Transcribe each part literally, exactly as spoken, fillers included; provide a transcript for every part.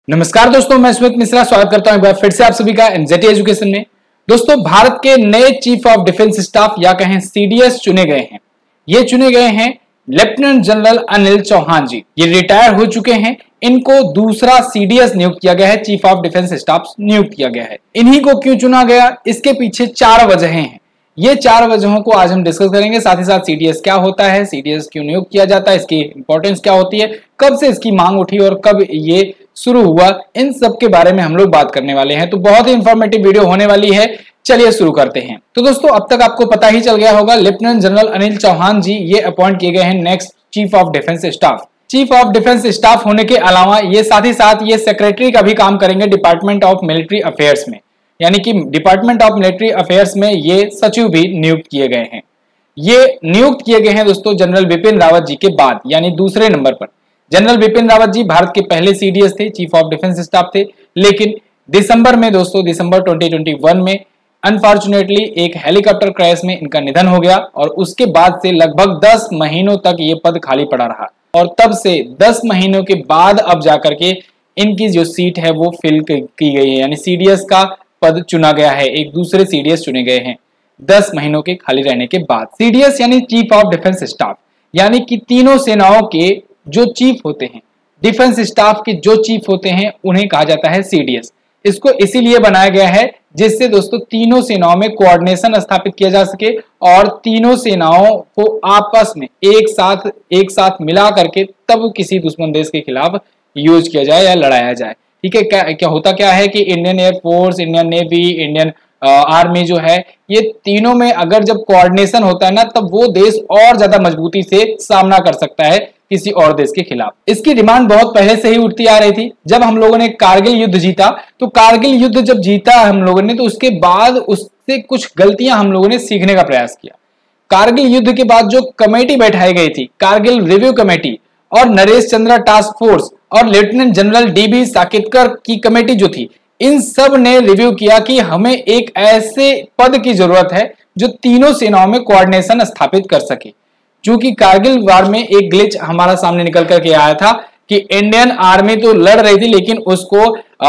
नमस्कार दोस्तों, मैं सुमित मिश्रा स्वागत करता हूं एक बार फिर से आप सभी का एनजेटी एजुकेशन में। दोस्तों, भारत के नए चीफ ऑफ डिफेंस स्टाफ या कहें सीडीएस चुने गए हैं। ये चुने गए हैं लेफ्टिनेंट जनरल अनिल चौहान जी। ये रिटायर हो चुके हैं। इनको दूसरा सीडीएस नियुक्त किया गया है, चीफ ऑफ डिफेंस स्टाफ नियुक्त किया गया है। इन्हीं को क्यों चुना गया, इसके पीछे चार वजहें हैं। ये चार वजहों को आज हम डिस्कस करेंगे। साथ ही साथ सीडीएस क्या होता है, सीडीएस क्यों नियुक्त किया जाता है, इसकी इंपॉर्टेंस क्या होती है, कब से इसकी मांग उठी और कब ये शुरू हुआ, इन सब के बारे में हम लोग बात करने वाले हैं। तो बहुत ही इंफॉर्मेटिव वीडियो होने वाली है। चलिए शुरू करते हैं। तो दोस्तों, अब तक आपको पता ही चल गया होगा, लेफ्टिनेंट जनरल अनिल चौहान जी ये अपॉइंट किए गए हैं next chief of defence staff. Chief of defence staff होने के अलावा ये साथ ही साथ ये सेक्रेटरी का भी काम करेंगे डिपार्टमेंट ऑफ मिलिट्री अफेयर्स में, यानी कि डिपार्टमेंट ऑफ मिलिट्री अफेयर्स में ये सचिव भी नियुक्त किए गए हैं। ये नियुक्त किए गए हैं दोस्तों जनरल बिपिन रावत जी के बाद, यानी दूसरे नंबर पर। जनरल बिपिन रावत जी भारत के पहले सीडीएस थे, चीफ ऑफ डिफेंस स्टाफ थे, लेकिन दिसंबर में दोस्तों दिसंबर दो हज़ार इक्कीस में अनफॉर्चुनेटली एक हेलीकॉप्टर क्रैश में इनका निधन हो गया और उसके बाद से लगभग दस महीनों तक ये पद खाली पड़ा रहा और तब से दस महीनों के बाद अब जाकर के इनकी जो सीट है वो फिल की गई है, यानी सीडीएस का पद चुना गया है। एक दूसरे सीडीएस चुने गए हैं दस महीनों के खाली रहने के बाद। सीडीएस यानी चीफ ऑफ डिफेंस स्टाफ, यानी कि तीनों सेनाओं के जो चीफ होते हैं, डिफेंस स्टाफ के जो चीफ होते हैं, उन्हें कहा जाता है सीडीएस। इसको इसीलिए बनाया गया है जिससे दोस्तों तीनों सेनाओं में कोऑर्डिनेशन स्थापित किया जा सके और तीनों सेनाओं को आपस में एक साथ एक साथ मिला करके तब किसी दुश्मन देश के खिलाफ यूज किया जाए या लड़ाया जाए। ठीक है, क्या क्या होता क्या है कि Indian air force, Indian navy, Indian army जो है, ये तीनों में अगर जब कोऑर्डिनेशन होता है ना, तब वो देश और ज्यादा मजबूती से सामना कर सकता है किसी और देश के खिलाफ। इसकी डिमांड बहुत पहले से ही उठती आ रही थी। जब हम लोगों ने कारगिल युद्ध जीता, तो कारगिल युद्ध जब जीता हम लोगों ने, तो उसके बाद उससे कुछ गलतियां हम लोगों ने सीखने का प्रयास किया। कारगिल युद्ध के बाद जो कमेटी बैठाई गई थी, कारगिल रिव्यू कमेटी और नरेश चंद्रा टास्क फोर्स और lieutenant general D B Saketkar की कमेटी जो थी, इन सब ने रिव्यू किया कि हमें एक ऐसे पद की जरूरत है जो तीनों सेनाओं में कोऑर्डिनेशन स्थापित कर सके। क्योंकि कारगिल वार में एक ग्लिच हमारा सामने निकल करके आया था कि इंडियन आर्मी तो लड़ रही थी लेकिन उसको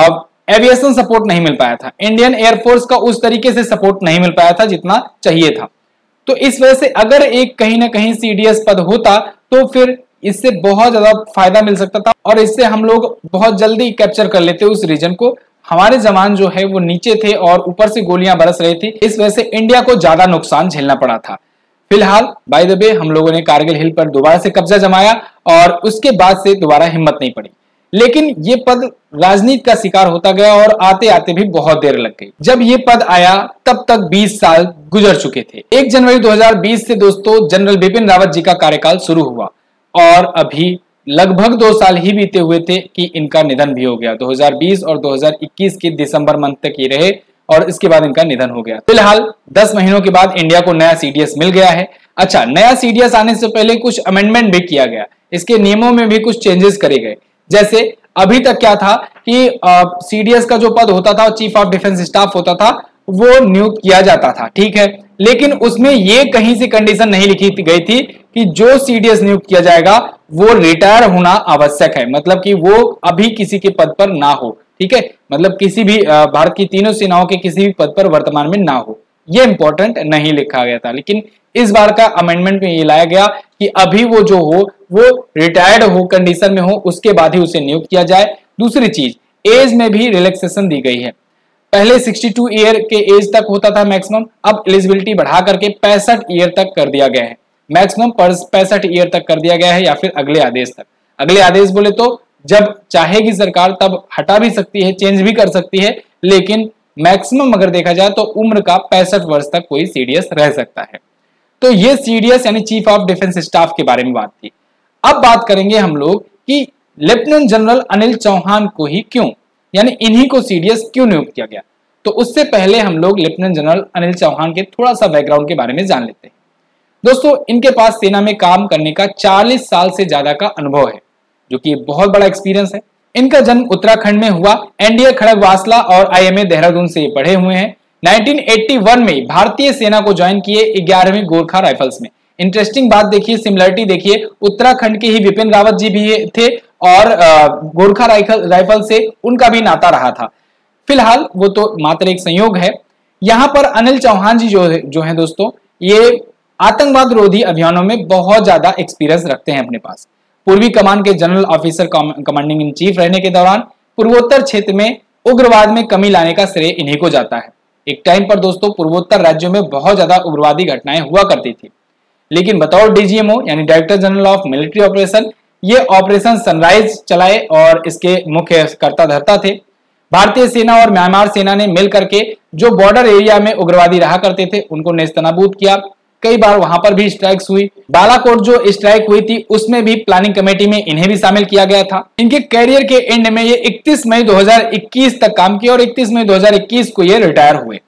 एविएशन सपोर्ट नहीं मिल पाया था, इंडियन एयरफोर्स का उस तरीके से सपोर्ट नहीं मिल पाया था जितना चाहिए था। तो इस वजह से अगर एक कहीं ना कहीं सीडीएस पद होता तो फिर इससे बहुत ज्यादा फायदा मिल सकता था और इससे हम लोग बहुत जल्दी कैप्चर कर लेते उस रीजन को। हमारे जवान जो है वो नीचे थे और ऊपर से गोलियां बरस रही थी, इस वजह से इंडिया को ज्यादा नुकसान झेलना पड़ा था। फिलहाल बाय द वे हम लोगों ने कारगिल हिल पर दोबारा से कब्जा जमाया और उसके बाद से दोबारा हिम्मत नहीं पड़ी, लेकिन ये पद राजनीति का शिकार होता गया और आते आते भी बहुत देर लग गई। जब ये पद आया तब तक बीस साल गुजर चुके थे। एक जनवरी दो हज़ार बीस से दोस्तों जनरल बिपिन रावत जी का कार्यकाल शुरू हुआ और अभी लगभग दो साल ही बीते हुए थे कि इनका निधन भी हो गया। दो हज़ार बीस और दो हज़ार इक्कीस के दिसंबर मंथ तक ये रहे और इसके बाद इनका निधन हो गया। फिलहाल दस महीनों के बाद इंडिया को नया सीडीएस मिल गया है। अच्छा, नया सीडीएस आने से पहले कुछ अमेंडमेंट भी किया गया, इसके नियमों में भी कुछ चेंजेस करे गए। जैसे अभी तक क्या था कि सीडीएस का जो पद होता था, चीफ ऑफ डिफेंस स्टाफ होता था, वो नियुक्त किया जाता था, ठीक है, लेकिन उसमें ये कहीं से कंडीशन नहीं लिखी गई थी कि जो सीडीएस नियुक्त किया जाएगा वो रिटायर होना आवश्यक है, मतलब कि वो अभी किसी के पद पर ना हो। ठीक है, मतलब किसी भी भारत की तीनों सेनाओं के किसी भी पद पर वर्तमान में ना हो, ये इंपॉर्टेंट नहीं लिखा गया था। लेकिन इस बार का अमेंडमेंट में ये लाया गया कि अभी वो जो हो वो रिटायर्ड हो कंडीशन में हो, उसके बाद ही उसे नियुक्त किया जाए। दूसरी चीज, एज में भी रिलैक्सेशन दी गई है। पहले बासठ ईयर के एज तक होता था मैक्सिमम, अब एलिजिबिलिटी बढ़ा करके पैंसठ ईयर तक कर दिया गया है। मैक्सिमम पैंसठ ईयर तक कर दिया गया है या फिर अगले आदेश तक। अगले आदेश बोले तो जब चाहेगी सरकार तब हटा भी सकती है, चेंज भी कर सकती है, लेकिन मैक्सिमम अगर देखा जाए तो उम्र का पैंसठ वर्ष तक कोई सीडीएस रह सकता है। तो ये सीडीएस यानी चीफ ऑफ डिफेंस स्टाफ के बारे में बात थी। अब बात करेंगे हम लोग कि लेफ्टिनेंट जनरल अनिल चौहान को ही क्यों, यानी इन्हीं को सीडीएस क्यों नियुक्त किया गया। तो उससे पहले हम लोग लेफ्टिनेंट जनरल अनिल चौहान के थोड़ा सा बैकग्राउंड के बारे में जान लेते हैं। दोस्तों, इनके पास सेना में काम करने का चालीस साल से ज्यादा का अनुभव है, जो कि बहुत बड़ा एक्सपीरियंस है। इनका जन्म उत्तराखंड में हुआ। एनडीए खड़गवासला और आईएमए देहरादून से ये पढ़े हुए हैं। उन्नीस सौ इक्यासी में भारतीय सेना को ज्वाइन किए ग्यारहवीं गोरखा राइफल्स में। इंटरेस्टिंग बात देखिए, सिमिलरिटी देखिए, उत्तराखंड के ही बिपिन रावत जी भी थे और गोरखा राइफल से उनका भी नाता रहा था। फिलहाल वो तो मात्र एक संयोग है। यहाँ पर अनिल चौहान जी जो है जो है दोस्तों, ये आतंकवाद रोधी अभियानों में बहुत ज्यादा एक्सपीरियंस रखते हैं अपने पास। पूर्वी कमान के general officer commanding in chief रहने के दौरान पूर्वोत्तर क्षेत्र में उग्रवाद में कमी लाने का श्रेय इन्हीं को जाता है। एक टाइम पर दोस्तों पूर्वोत्तर राज्यों में बहुत ज्यादा उग्रवादी घटनाएं हुआ करती थी, लेकिन बतौर डीजीएमओ यानी director general of military operation ये ऑपरेशन सनराइज चलाए और इसके मुख्य कर्ता धर्ता थे। भारतीय सेना और म्यांमार सेना ने मिलकर के जो बॉर्डर एरिया में उग्रवादी रहा करते थे उनको नेस्तनाबूद किया। कई बार वहां पर भी स्ट्राइक्स हुई। बालाकोट जो स्ट्राइक हुई थी उसमें भी प्लानिंग कमेटी में इन्हें भी शामिल किया गया था। इनके कैरियर के एंड में ये इकतीस मई दो हज़ार इक्कीस तक काम किया और इकतीस मई दो हज़ार इक्कीस को ये रिटायर हुए।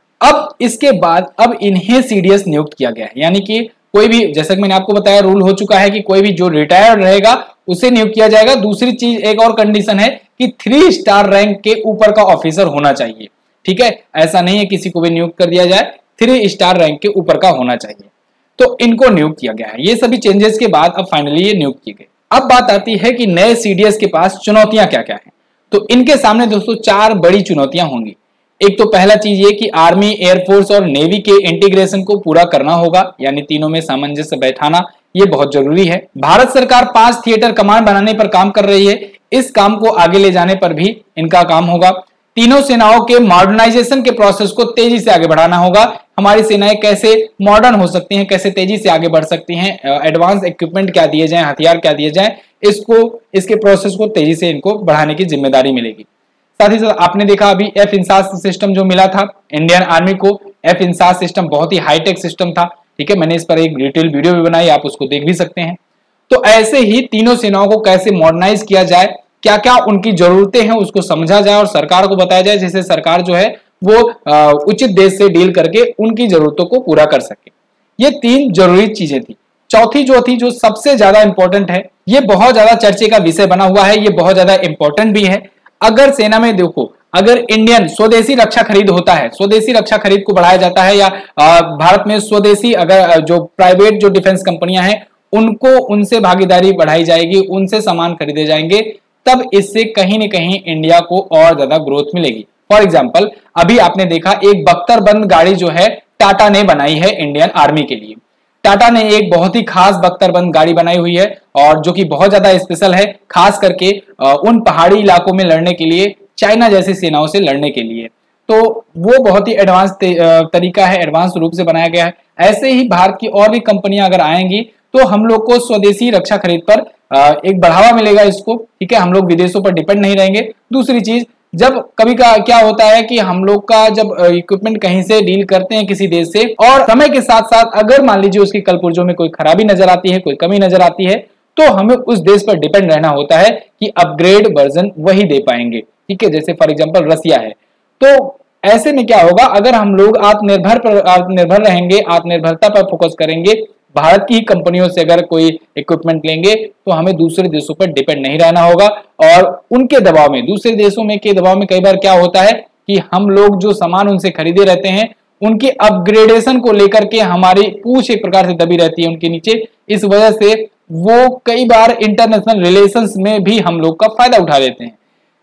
अब इसके बाद अब इन्हें सीडीएस नियुक्त किया गया है, यानी कि कोई भी, जैसा कि मैंने आपको बताया, रूल हो चुका है कि कोई भी जो रिटायर रहेगा उसे नियुक्त किया जाएगा। दूसरी चीज, एक और कंडीशन है कि थ्री स्टार रैंक के ऊपर का ऑफिसर होना चाहिए। ठीक है, ऐसा नहीं है किसी को भी नियुक्त कर दिया जाए, थ्री स्टार रैंक के ऊपर का होना चाहिए। तो इनको नियुक्त किया गया है। ये सभी चेंजेस के बाद अब फाइनली ये नियुक्त किए गए। अब बात आती है कि नए सीडीएस के पास चुनौतियां क्या क्या हैं। तो इनके सामने दोस्तों चार बड़ी चुनौतियां होंगी। एक तो पहला चीज ये कि आर्मी, एयरफोर्स और नेवी के इंटीग्रेशन को पूरा करना होगा, यानी तीनों में सामंजस्य बैठाना ये बहुत जरूरी है। भारत सरकार पांच थिएटर कमांड बनाने पर काम कर रही है। इस काम को आगे ले जाने पर भी इनका काम होगा। तीनों सेनाओं के मॉडर्नाइजेशन के प्रोसेस को तेजी से आगे बढ़ाना होगा। हमारी सेनाएं कैसे मॉडर्न हो सकती हैं, कैसे तेजी से आगे बढ़ सकती हैं, एडवांस इक्विपमेंट क्या दिए जाएं, हथियार क्या दिए जाएं, इसको इसके प्रोसेस को तेजी से इनको बढ़ाने की जिम्मेदारी मिलेगी। साथ ही साथ आपने देखा अभी एफ इंसास सिस्टम जो मिला था इंडियन आर्मी को, एफ इंसास सिस्टम बहुत ही हाईटेक सिस्टम था। ठीक है, मैंने इस पर एक डिटेल वीडियो भी बनाई, आप उसको देख भी सकते हैं। तो ऐसे ही तीनों सेनाओं को कैसे मॉडर्नाइज किया जाए, क्या क्या उनकी जरूरतें हैं उसको समझा जाए और सरकार को बताया जाए, जिससे सरकार जो है वो उचित देश से डील करके उनकी जरूरतों को पूरा कर सके। ये तीन जरूरी चीजें थी। चौथी जो थी, जो सबसे ज्यादा इंपॉर्टेंट है, ये बहुत ज्यादा चर्चे का विषय बना हुआ है, ये बहुत ज्यादा इंपॉर्टेंट भी है। अगर सेना में देखो, अगर इंडियन स्वदेशी रक्षा खरीद होता है, स्वदेशी रक्षा खरीद को बढ़ाया जाता है, या भारत में स्वदेशी अगर जो प्राइवेट जो डिफेंस कंपनियां हैं उनको उनसे भागीदारी बढ़ाई जाएगी, उनसे सामान खरीदे जाएंगे, तब इससे कहीं न कहीं इंडिया को और ज्यादा ग्रोथ मिलेगी। फॉर एग्जाम्पल, अभी आपने देखा एक बख्तरबंद गाड़ी जो है टाटा ने बनाई है इंडियन आर्मी के लिए। टाटा ने एक बहुत ही खास बख्तरबंद गाड़ी बनाई हुई है और जो कि बहुत ज्यादा स्पेशल है, खास करके उन पहाड़ी इलाकों में लड़ने के लिए, चाइना जैसी सेनाओं से लड़ने के लिए। तो वो बहुत ही एडवांस तरीका है, एडवांस रूप से बनाया गया है। ऐसे ही भारत की और भी कंपनियां अगर आएंगी तो हम लोग को स्वदेशी रक्षा खरीद पर एक बढ़ावा मिलेगा इसको। ठीक है, हम लोग विदेशों पर डिपेंड नहीं रहेंगे। दूसरी चीज, जब कभी का क्या होता है कि हम लोग का जब इक्विपमेंट कहीं से डील करते हैं किसी देश से, और समय के साथ साथ अगर मान लीजिए उसकी कलपुर्जों में कोई खराबी नजर आती है, कोई कमी नजर आती है, तो हमें उस देश पर डिपेंड रहना होता है कि अपग्रेड वर्जन वही दे पाएंगे। ठीक है, जैसे फॉर एग्जांपल रसिया है। तो ऐसे में क्या होगा, अगर हम लोग आत्मनिर्भर पर आत्मनिर्भर रहेंगे, आत्मनिर्भरता पर फोकस करेंगे, भारत की कंपनियों से अगर कोई इक्विपमेंट लेंगे तो हमें दूसरे देशों पर डिपेंड नहीं रहना होगा। और उनके दबाव में, दूसरे देशों में के दबाव में कई बार क्या होता है कि हम लोग जो सामान उनसे खरीदे रहते हैं, उनके अपग्रेडेशन को लेकर के हमारी पूछ एक प्रकार से दबी रहती है उनके नीचे। इस वजह से वो कई बार इंटरनेशनल रिलेशंस में भी हम लोग का फायदा उठा लेते हैं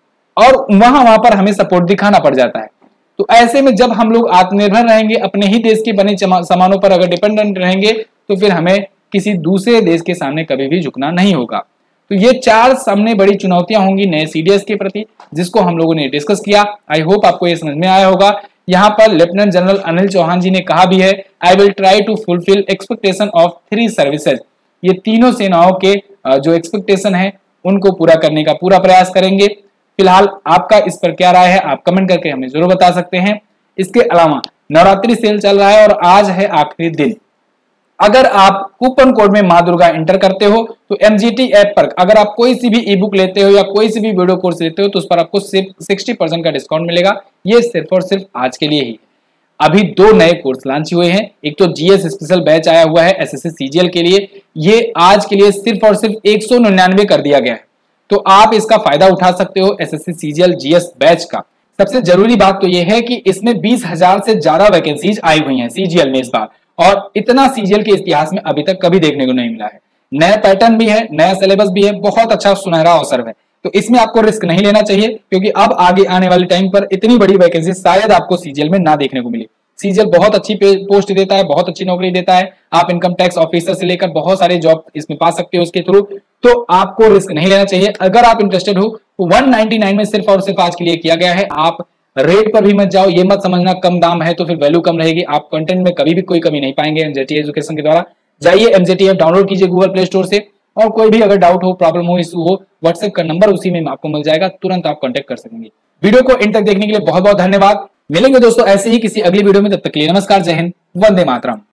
और वहां वहां पर हमें सपोर्ट दिखाना पड़ जाता है। तो ऐसे में जब हम लोग आत्मनिर्भर रहेंगे, अपने ही देश के बने सामानों पर अगर डिपेंडेंट रहेंगे, तो फिर हमें किसी दूसरे देश के सामने कभी भी झुकना नहीं होगा। तो ये चार सामने बड़ी चुनौतियां होंगी नए सीडीएस के प्रति, जिसको हम लोगों ने डिस्कस किया। आई होप आपको ये समझ में आया होगा। यहाँ पर लेफ्टिनेंट जनरल अनिल चौहान जी ने कहा भी है, I will try to fulfil expectation of three services. ये तीनों सेनाओं के जो एक्सपेक्टेशन है उनको पूरा करने का पूरा प्रयास करेंगे। फिलहाल आपका इस पर क्या राय है, आप कमेंट करके हमें जरूर बता सकते हैं। इसके अलावा नवरात्रि सेल चल रहा है और आज है आखिरी दिन। अगर आप कूपन कोड में माँ दुर्गा एंटर करते हो तो एमजीटी ऐप पर अगर आप कोई सी भी ई बुक लेते हो या कोई सी भी वीडियो कोर्स लेते हो तो उस पर आपको सिर्फ साठ परसेंट का डिस्काउंट मिलेगा। ये सिर्फ और सिर्फ आज के लिए ही। अभी दो नए कोर्स लॉन्च हुए हैं। एक तो जीएस स्पेशल बैच आया हुआ है एसएससी सीजीएल के लिए, ये आज के लिए सिर्फ और सिर्फ एक सौ निन्यानवे कर दिया गया है। तो आप इसका फायदा उठा सकते हो एसएससी सीजीएल जीएस बैच का। सबसे जरूरी बात तो यह है कि इसमें बीस हजार से ज्यादा वैकेंसीज आई हुई हैं सीजीएल में इस बार, और इतना सीजीएल के इतिहास में अभी तक कभी देखने को नहीं मिला है। नया पैटर्न भी है, नया सिलेबस भी है, बहुत अच्छा सुनहरा अवसर है। तो इसमें आपको रिस्क नहीं लेना चाहिए, क्योंकि अब आगे आने वाले टाइम पर इतनी बड़ी वैकेंसी शायद आपको सीजीएल में ना देखने को मिले। सीजीएल बहुत अच्छी पोस्ट देता है, बहुत अच्छी नौकरी देता है, आप इनकम टैक्स ऑफिसर से लेकर बहुत सारे जॉब इसमें पा सकते हो उसके थ्रू। तो आपको रिस्क नहीं लेना चाहिए। अगर आप इंटरेस्टेड हो तो वन नाइनटी नाइन में सिर्फ और सिर्फ आज के लिए किया गया है। आप रेट पर भी मत जाओ, ये मत समझना कम दाम है तो फिर वैल्यू कम रहेगी। आप कंटेंट में कभी भी कोई कमी नहीं पाएंगे एमजेटी एजुकेशन के द्वारा। जाइए एमजेटी ऐप डाउनलोड कीजिए गूगल प्ले स्टोर से, और कोई भी अगर डाउट हो, प्रॉब्लम हो, इशू हो, व्हाट्सएप का नंबर उसी में आपको मिल जाएगा, तुरंत आप कांटेक्ट कर सकेंगे। वीडियो को एंड तक देखने के लिए बहुत बहुत धन्यवाद। मिलेंगे दोस्तों ऐसे ही किसी अगली वीडियो में, तब तक के लिए नमस्कार, जय हिंद, वंदे मातरम।